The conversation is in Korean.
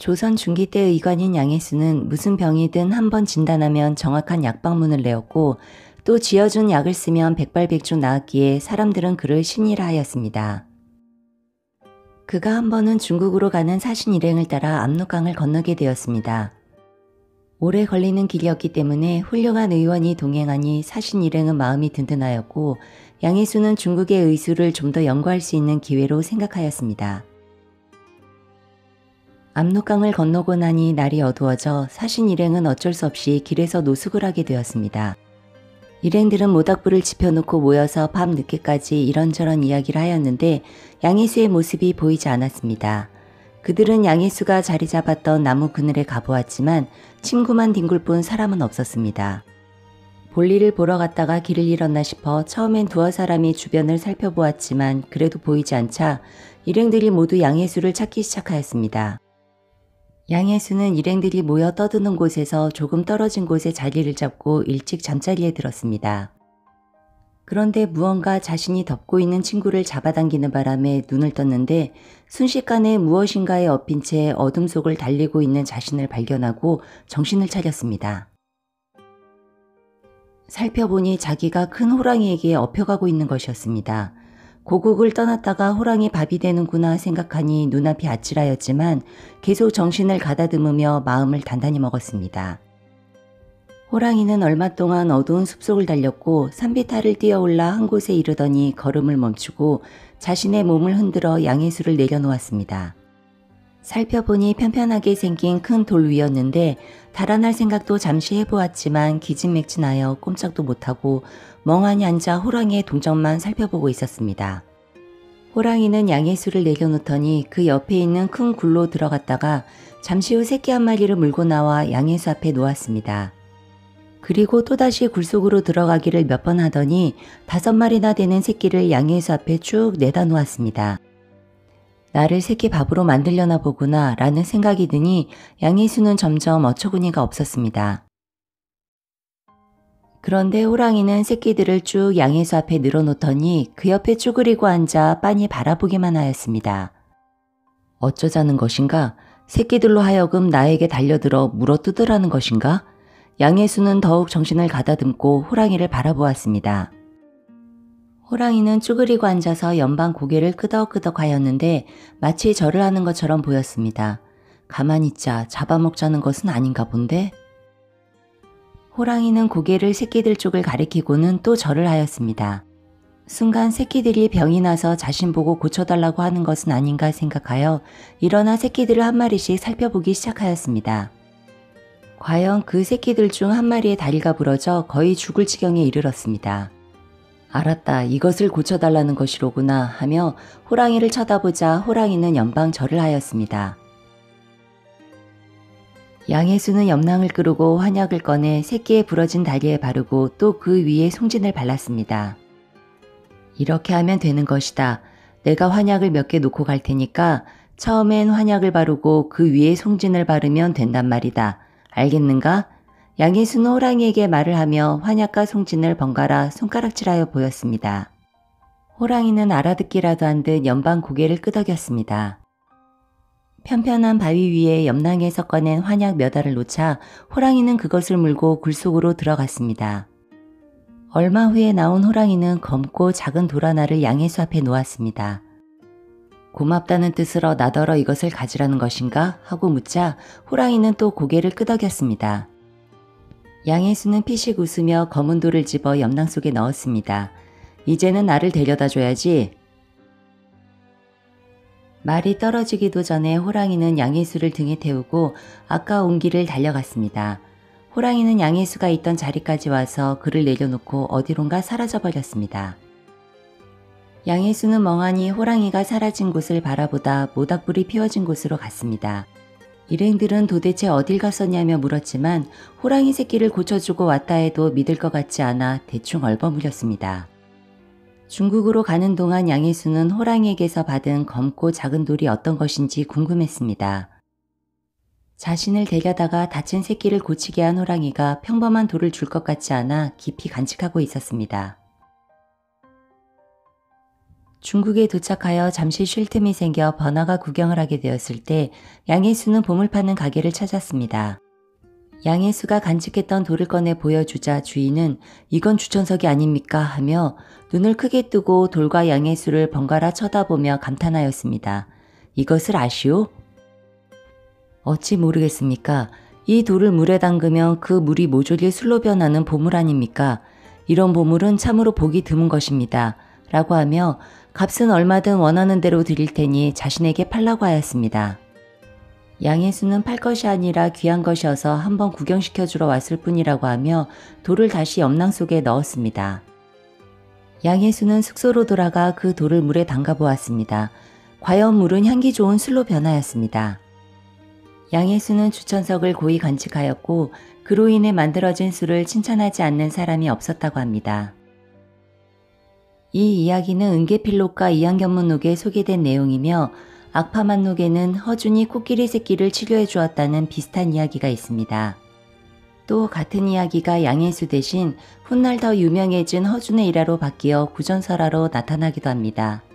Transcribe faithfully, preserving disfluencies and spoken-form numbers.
조선 중기 때 의관인 양해수는 무슨 병이든 한번 진단하면 정확한 약방문을 내었고 또 지어준 약을 쓰면 백발백중 나았기에 사람들은 그를 신이라 하였습니다. 그가 한 번은 중국으로 가는 사신 일행을 따라 압록강을 건너게 되었습니다. 오래 걸리는 길이었기 때문에 훌륭한 의원이 동행하니 사신 일행은 마음이 든든하였고 양해수는 중국의 의술을 좀 더 연구할 수 있는 기회로 생각하였습니다. 압록강을 건너고 나니 날이 어두워져 사신 일행은 어쩔 수 없이 길에서 노숙을 하게 되었습니다. 일행들은 모닥불을 지펴놓고 모여서 밤 늦게까지 이런저런 이야기를 하였는데 양해수의 모습이 보이지 않았습니다. 그들은 양해수가 자리 잡았던 나무 그늘에 가보았지만 친구만 뒹굴 뿐 사람은 없었습니다. 볼일을 보러 갔다가 길을 잃었나 싶어 처음엔 두어 사람이 주변을 살펴보았지만 그래도 보이지 않자 일행들이 모두 양해수를 찾기 시작하였습니다. 양해수는 일행들이 모여 떠드는 곳에서 조금 떨어진 곳에 자리를 잡고 일찍 잠자리에 들었습니다. 그런데 무언가 자신이 덮고 있는 친구를 잡아당기는 바람에 눈을 떴는데 순식간에 무엇인가에 엎인 채 어둠 속을 달리고 있는 자신을 발견하고 정신을 차렸습니다. 살펴보니 자기가 큰 호랑이에게 엎혀가고 있는 것이었습니다. 고국을 떠났다가 호랑이 밥이 되는구나 생각하니 눈앞이 아찔하였지만 계속 정신을 가다듬으며 마음을 단단히 먹었습니다. 호랑이는 얼마 동안 어두운 숲속을 달렸고 산비탈을 뛰어올라 한 곳에 이르더니 걸음을 멈추고 자신의 몸을 흔들어 양해수를 내려놓았습니다. 살펴보니 편편하게 생긴 큰 돌 위였는데 달아날 생각도 잠시 해보았지만 기진맥진하여 꼼짝도 못하고 멍하니 앉아 호랑이의 동정만 살펴보고 있었습니다. 호랑이는 양해수를 내려놓더니 그 옆에 있는 큰 굴로 들어갔다가 잠시 후 새끼 한 마리를 물고 나와 양해수 앞에 놓았습니다. 그리고 또다시 굴속으로 들어가기를 몇 번 하더니 다섯 마리나 되는 새끼를 양해수 앞에 쭉 내다 놓았습니다. 나를 새끼 밥으로 만들려나 보구나 라는 생각이 드니 양해수는 점점 어처구니가 없었습니다. 그런데 호랑이는 새끼들을 쭉 양해수 앞에 늘어놓더니 그 옆에 쭈그리고 앉아 빤히 바라보기만 하였습니다. 어쩌자는 것인가? 새끼들로 하여금 나에게 달려들어 물어뜯으라는 것인가? 양해수는 더욱 정신을 가다듬고 호랑이를 바라보았습니다. 호랑이는 쭈그리고 앉아서 연방 고개를 끄덕끄덕 하였는데 마치 절을 하는 것처럼 보였습니다. 가만히 있자 잡아먹자는 것은 아닌가 본데? 호랑이는 고개를 새끼들 쪽을 가리키고는 또 절을 하였습니다. 순간 새끼들이 병이 나서 자신 보고 고쳐달라고 하는 것은 아닌가 생각하여 일어나 새끼들을 한 마리씩 살펴보기 시작하였습니다. 과연 그 새끼들 중 한 마리의 다리가 부러져 거의 죽을 지경에 이르렀습니다. 알았다, 이것을 고쳐달라는 것이로구나 하며 호랑이를 쳐다보자 호랑이는 연방 절을 하였습니다. 양해수는 염랑을 끄르고 환약을 꺼내 새끼의 부러진 다리에 바르고 또 그 위에 송진을 발랐습니다. 이렇게 하면 되는 것이다. 내가 환약을 몇 개 놓고 갈 테니까 처음엔 환약을 바르고 그 위에 송진을 바르면 된단 말이다. 알겠는가? 양해수는 호랑이에게 말을 하며 환약과 송진을 번갈아 손가락질하여 보였습니다. 호랑이는 알아듣기라도 한 듯 연방 고개를 끄덕였습니다. 편편한 바위 위에 염랑에서 꺼낸 환약 몇 알을 놓자 호랑이는 그것을 물고 굴속으로 들어갔습니다. 얼마 후에 나온 호랑이는 검고 작은 돌 하나를 양해수 앞에 놓았습니다. 고맙다는 뜻으로 나더러 이것을 가지라는 것인가? 하고 묻자 호랑이는 또 고개를 끄덕였습니다. 양해수는 피식 웃으며 검은 돌을 집어 염랑 속에 넣었습니다. 이제는 나를 데려다 줘야지. 말이 떨어지기도 전에 호랑이는 양해수를 등에 태우고 아까 온 길을 달려갔습니다. 호랑이는 양해수가 있던 자리까지 와서 그를 내려놓고 어디론가 사라져버렸습니다. 양해수는 멍하니 호랑이가 사라진 곳을 바라보다 모닥불이 피워진 곳으로 갔습니다. 일행들은 도대체 어딜 갔었냐며 물었지만 호랑이 새끼를 고쳐주고 왔다 해도 믿을 것 같지 않아 대충 얼버무렸습니다. 중국으로 가는 동안 양해수는 호랑이에게서 받은 검고 작은 돌이 어떤 것인지 궁금했습니다. 자신을 데려다가 다친 새끼를 고치게 한 호랑이가 평범한 돌을 줄 것 같지 않아 깊이 간직하고 있었습니다. 중국에 도착하여 잠시 쉴 틈이 생겨 번화가 구경을 하게 되었을 때 양혜수는 보물 파는 가게를 찾았습니다. 양혜수가 간직했던 돌을 꺼내 보여주자 주인은 이건 주천석이 아닙니까 하며 눈을 크게 뜨고 돌과 양혜수를 번갈아 쳐다보며 감탄하였습니다. 이것을 아시오? 어찌 모르겠습니까? 이 돌을 물에 담그면 그 물이 모조리 술로 변하는 보물 아닙니까? 이런 보물은 참으로 보기 드문 것입니다. 라고 하며 값은 얼마든 원하는 대로 드릴 테니 자신에게 팔라고 하였습니다. 양혜수는 팔 것이 아니라 귀한 것이어서 한번 구경시켜주러 왔을 뿐이라고 하며 돌을 다시 염랑 속에 넣었습니다. 양혜수는 숙소로 돌아가 그 돌을 물에 담가 보았습니다. 과연 물은 향기 좋은 술로 변하였습니다. 양혜수는 주천석을 고이 간직하였고 그로 인해 만들어진 술을 칭찬하지 않는 사람이 없었다고 합니다. 이 이야기는 은계필록과 이항견문록에 소개된 내용이며 악파만록에는 허준이 코끼리 새끼를 치료해 주었다는 비슷한 이야기가 있습니다. 또 같은 이야기가 양혜수 대신 훗날 더 유명해진 허준의 일화로 바뀌어 구전설화로 나타나기도 합니다.